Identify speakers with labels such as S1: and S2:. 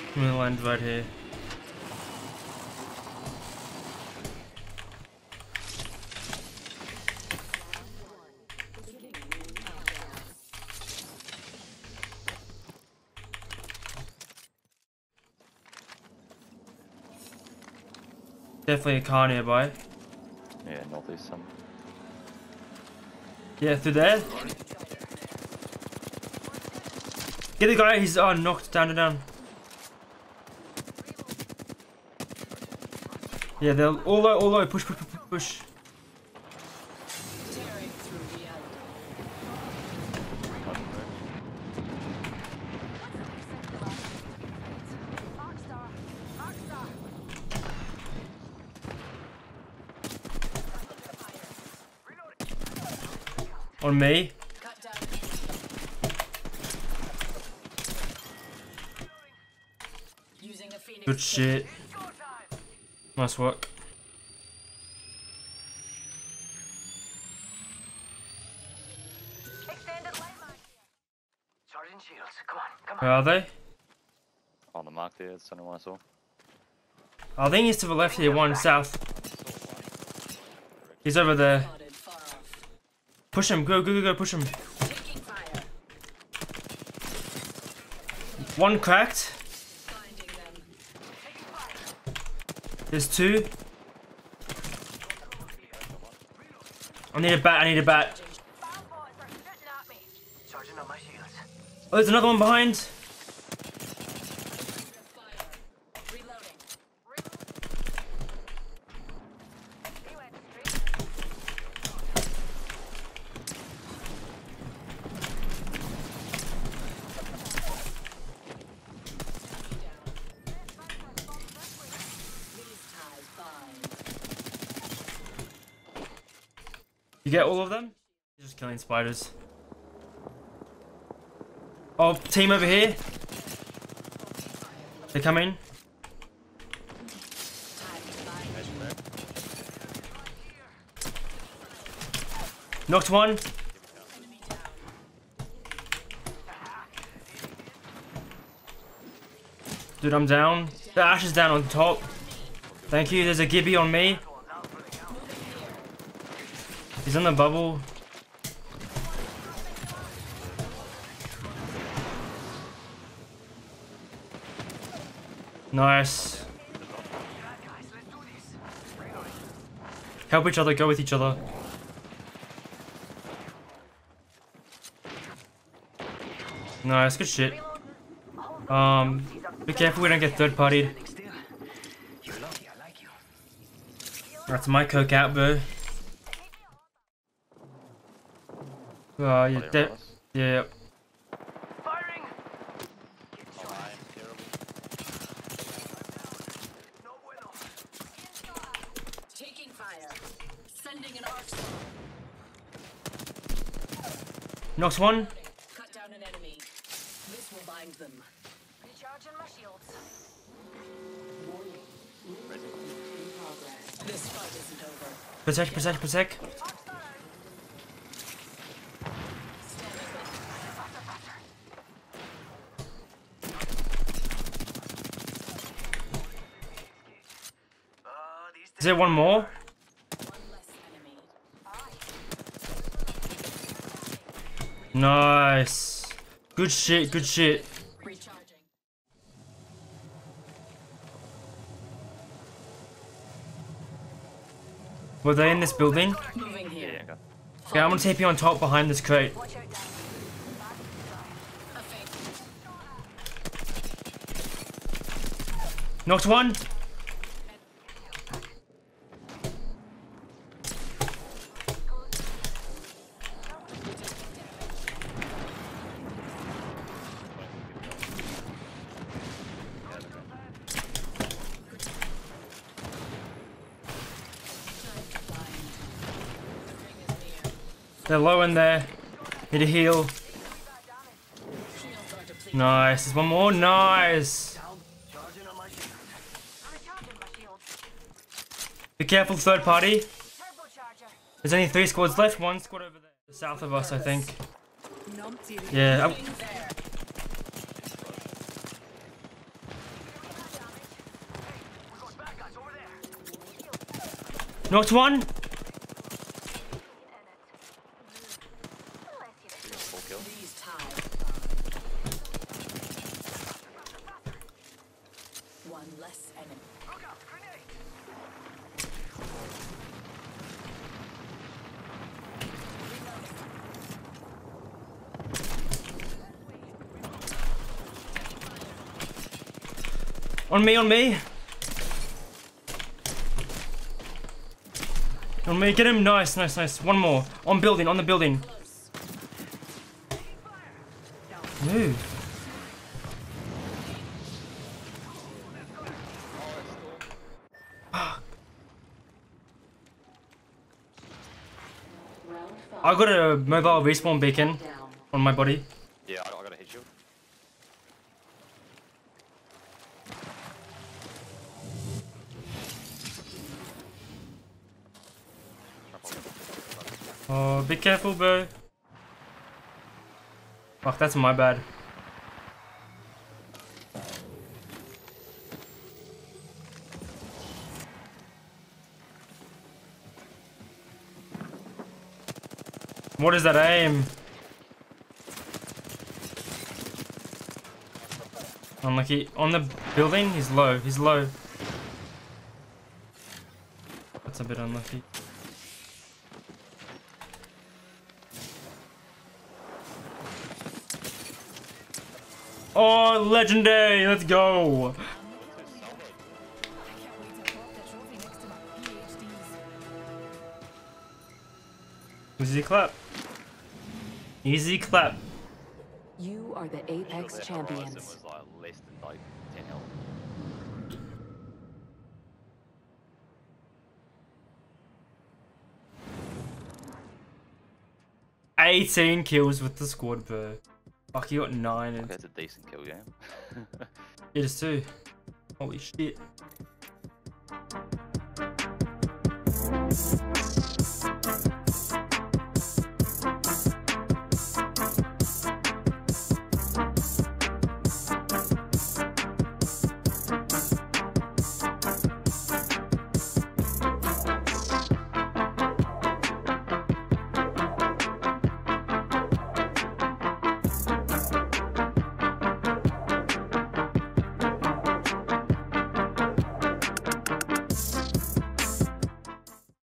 S1: I'm gonna land right here. Definitely a car nearby.
S2: Yeah, northeast some.
S1: Yeah, through there. Get the guy, he's knocked down. Yeah, they're all low, push. On me. Good shit. Nice work. Where are they?
S2: On the mark there, that's the only one I saw.
S1: I think he's to the left here, one south. He's over there. Push him, go, push him. One cracked. There's two. I need a bat. Oh, there's another one behind. You get all of them? You're just killing spiders. Oh, team over here. They're coming. Knocked one. Dude, I'm down. The Ash is down on top. Thank you. There's a Gibby on me. He's in the bubble. Nice. Help each other, go with each other. Nice, good shit. Be careful we don't get third partied. That's my coke out, bro. You're dead. Yeah.
S3: Firing.
S4: Taking fire. Sending an arc storm.
S1: Knocks one.
S4: Cut down an enemy. This will bind them.
S3: Recharging my shields.
S4: This fight isn't over.
S1: Protect. Is there one more?
S4: One less enemy.
S1: Nice. Good shit.
S4: Recharging.
S1: Were they in this building?
S4: Moving here.
S2: Yeah,
S1: Okay, I'm gonna tape you on top behind this crate.
S3: Watch out, guys.
S4: A fake.
S1: Knocked one. They're low in there. Need a heal. Nice. There's one more. Nice.
S3: Recharging my shields.
S1: Be careful, third party.
S3: Turbocharger.
S1: There's only 3 squads left. One squad over there. South of us, I think. Yeah. Knocked one.
S2: Full kill.
S4: These tied. One less enemy.
S3: Look out, grenade!
S1: On me, on me. On me, get him. Nice, nice, nice. One more. On building, on the building. Move. I got a mobile respawn beacon on my body.
S2: Yeah, I got a head shield.
S1: Oh, be careful, bro. Fuck, that's my bad. What is that aim? Unlucky. On the building, he's low. He's low. That's a bit unlucky. Oh, legendary! Let's go! Easy clap. Easy clap.
S5: You are the Apex
S2: That
S5: champions.
S2: Horizon was like less than like 10 health.
S1: 18 kills with the squad, bro. Fuck, you got 9. And
S2: That's a decent kill game.
S1: it is too. Holy shit.